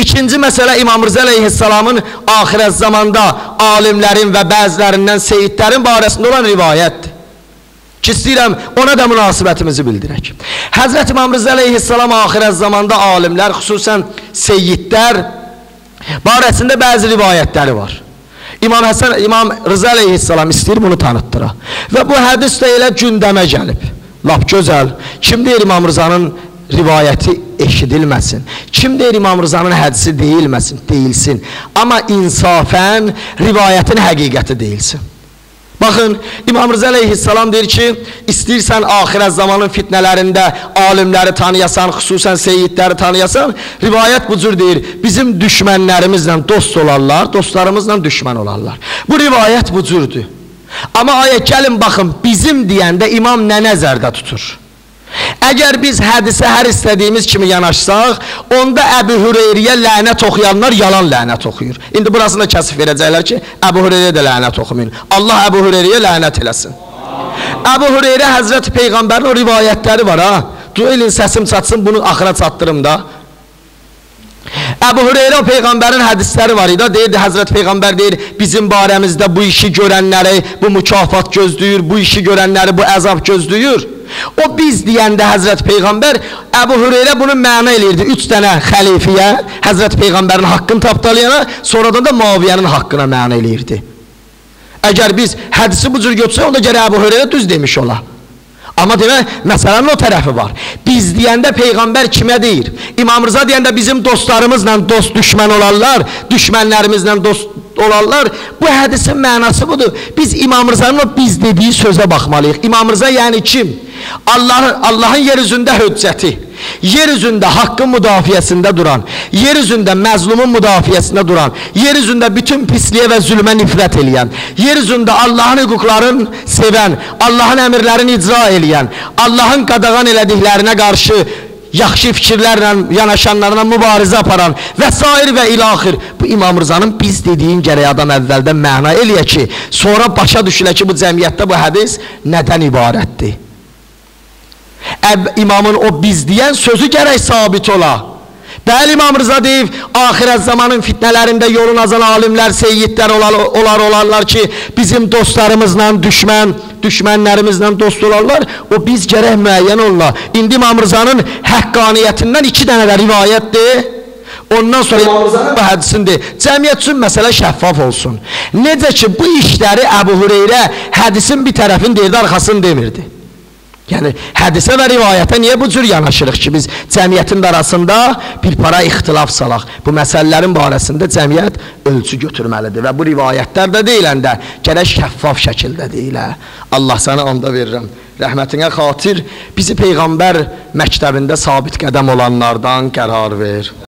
İkinci məsələ İmam Rıza əleyhissalamın axirət zamanda alimlərin və bəzilərindən seyidlərin barəsində olan rivayətdir. Ki, istəyirəm, ona da münasibətimizi bildirək. Həzrət İmam Rıza əleyhissalam axirət zamanda alimlər, xüsusən seyidlər barəsində bəzi rivayətləri var. İmam Rıza əleyhissalam istəyir bunu tanıtdıra. Və bu hədis də elə gündəmə gəlib. Lap gözəl. Kim deyir İmam Rızanın rivayəti eşidilməsin? Kim deyir İmam Rızanın hədisi deyilsin? Amma insafən rivayətin həqiqəti deyilsin. Baxın, İmam Rıza əleyhissalam deyir ki, istəyirsən axirət zamanın fitnələrində alimləri tanıyasan, xüsusən seyidləri tanıyasan, rivayət bu cür deyir, bizim düşmənlərimizlə dost olarlar, dostlarımızla düşmən olarlar. Bu rivayət bu cürdür. Amma ayə gəlin baxın, bizim deyəndə imam nə nəzərdə tutur? Əgər biz hədisə hər istədiyimiz kimi yanaşsaq, onda Əbu Hüreyrəyə lənət oxuyanlar yalan lənət oxuyur. İndi burasını kəsif verəcəklər ki, Əbu Hüreyrəyə də lənət oxumayın. Allah Əbu Hüreyrəyə lənət eləsin. Əbu Hüreyrə Həzrəti Peyğəmbərin o rivayətləri var ha. Duelin səsim çatsın, bunu axıra çatdırım da. Əbu Hüreyrə o Peyğəmbərin hədisləri var idi. Deyirdi, Həzrət Peyğəmbər deyir, bizim barəmizdə bu işi görənləri bu mükafat gözləyir, bu işi görənləri bu əzab gözləyir. O biz deyəndə Həzrət Peyğəmbər, Əbu Hüreyrə bunu məna eləyirdi. 3 dənə xəlifiyə, Həzrət Peyğəmbərin haqqını tapdalayana, sonradan da Muaviyyənin haqqına məna eləyirdi. Əgər biz hədisi bu cür götürsək, onda gərək Əbu Hüreyrə düz demiş ola. Amma demək, məsələnin o tərəfi var. Biz deyəndə Peyğəmbər kimə deyir? İmam Rıza deyəndə bizim dostlarımızla dost düşmən olarlar, düşmənlərimizlə dost olarlar. Bu hədisin mənası budur. Biz İmam Rıza'nın o biz dediyi sözə baxmalıyıq. İmam Rıza yəni kim? Allahın yer üzündə höccəti, yer üzündə haqqın müdafiəsində duran, yer üzündə məzlumun müdafiəsində duran, yer üzündə bütün pisliyə və zülmə nifrət eləyən, yer üzündə Allahın hüquqlarını sevən, Allahın əmirlərini icra eləyən, Allahın qadağan elədiklərinə qarşı yaxşı fikirlərlə yanaşanlarına mübarizə aparan və s. və ilaxir. Bu İmam Rıza'nın biz dediyin gərək adam əvvəldən məna eləyə ki, sonra başa düşülə ki, bu cəmiyyətdə bu hədis nədən ibarətdir? İmamın o biz deyən sözü gərək sabit ola. Bəli, İmam Rıza deyib, axirət zamanın fitnələrində yolun azan alimlər, seyyidlər olarlar ki, bizim dostlarımızla düşmənlərimizlə dost olarlar. O biz gərək müəyyən ola. İndi İmam Rıza'nın həqqaniyyətindən 2 dənə də rivayətdir. Ondan sonra İmam Rıza'nın bu hədisindir. Cəmiyyət üçün məsələ şəffaf olsun. Necə ki, bu işləri Əbu Hüreyrə hədisin bir tərəfini deyirdi, arxasını demirdi. Yəni, hədisə və rivayətə niyə bu cür yanaşırıq ki, biz cəmiyyətin arasında bir para ixtilaf salaq? Bu məsələlərin barəsində cəmiyyət ölçü götürməlidir və bu rivayətlər də deyiləndə gərək şəffaf şəkildə deyilə. Allah sənə onda verirəm. Rəhmətinə xatir bizi Peyğəmbər məktəbində sabit qədəm olanlardan qərar ver.